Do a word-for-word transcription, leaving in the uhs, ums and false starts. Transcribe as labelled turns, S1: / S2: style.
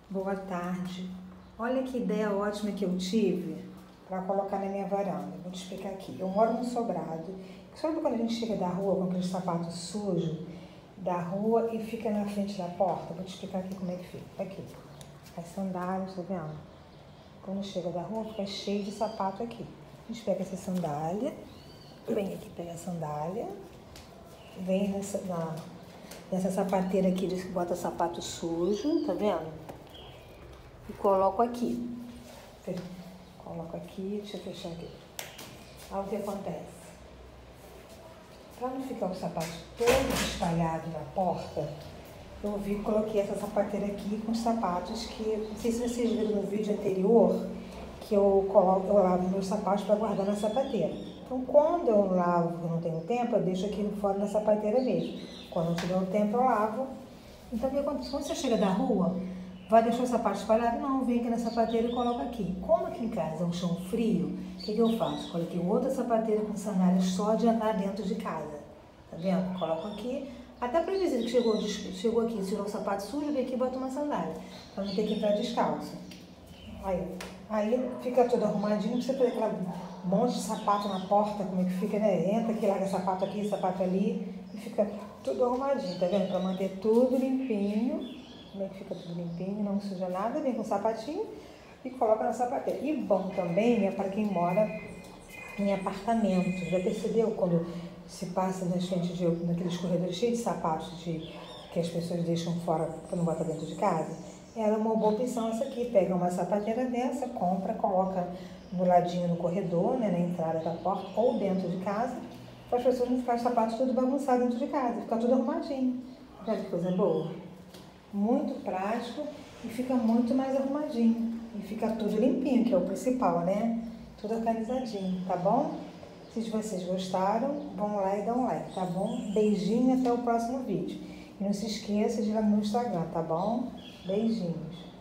S1: Boa tarde. Olha que ideia ótima que eu tive para colocar na minha varanda. Vou te explicar aqui. Eu moro num sobrado. Sabe quando a gente chega da rua com aquele sapato sujo da rua e fica na frente da porta? Vou te explicar aqui como é que fica. Aqui. As sandálias, tá vendo? Quando chega da rua fica cheio de sapato aqui. A gente pega essa sandália, vem aqui, pega a sandália, vem nessa, na, nessa sapateira aqui, diz que bota sapato sujo, tá vendo? E coloco aqui. Coloco aqui, deixa eu fechar aqui. Olha o que acontece. Para não ficar o sapato todo espalhado na porta, eu vi, coloquei essa sapateira aqui com os sapatos que, não sei se vocês viram no vídeo anterior, que eu coloco, eu lavo meus sapatos para guardar na sapateira. Então, quando eu lavo, eu não tenho tempo, eu deixo aqui fora na sapateira mesmo. Quando não tiver o tempo, eu lavo. Então, o que acontece? Quando você chega da rua, vai deixar o sapato espalhado? Não, vem aqui na sapateira e coloca aqui. Como aqui em casa é um chão frio, o que, que eu faço? Coloquei outra sapateira com sandálias só de andar dentro de casa. Tá vendo? Coloco aqui. Até para o vizinho que chegou, chegou aqui, tirou o sapato sujo, vem aqui e bota uma sandália. Para não ter que entrar descalço. Aí, aí fica tudo arrumadinho, você tem aquele monte de sapato na porta, como é que fica, né? Entra aqui, larga sapato aqui, sapato ali, e fica tudo arrumadinho, tá vendo? Para manter tudo limpinho. Como é que fica tudo limpinho, não suja nada, vem com o sapatinho e coloca na sapateira. E bom também é para quem mora em apartamento. Já percebeu quando se passa nas frentes de naqueles corredores cheios de sapatos de, que as pessoas deixam fora para não botar dentro de casa? Era uma boa opção essa aqui. Pega uma sapateira dessa, compra, coloca no ladinho no corredor, né, na entrada da porta ou dentro de casa, para as pessoas não ficarem os sapatos tudo bagunçado dentro de casa, ficar tudo arrumadinho. Olha que coisa boa. Muito prático e fica muito mais arrumadinho. E fica tudo limpinho, que é o principal, né? Tudo organizadinho, tá bom? Se vocês gostaram, vão lá e dão um like, tá bom? Beijinho, até o próximo vídeo. E não se esqueça de ir lá no Instagram, tá bom? Beijinhos.